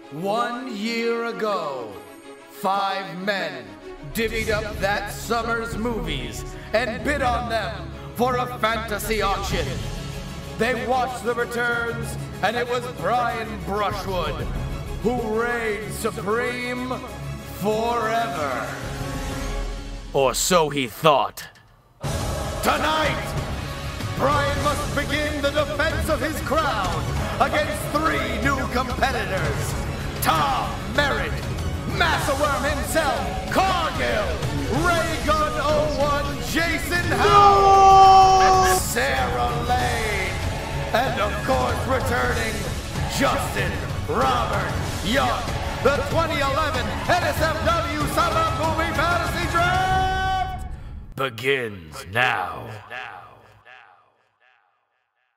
1 year ago, 5 men divvied up that summer's movies and bid on them for a fantasy auction. They watched the returns, and it was Brian Brushwood who reigned supreme forever. Or so he thought. Tonight, Brian must begin the defense of his crown against 3 new competitors. Tom Merritt, Massaworm himself, Cargill, Raygun 01, Jason Howell, and Sarah Lane. And of course returning, Justin Robert Young. The 2011 NSFW Summer Movie Fantasy Draft begins now.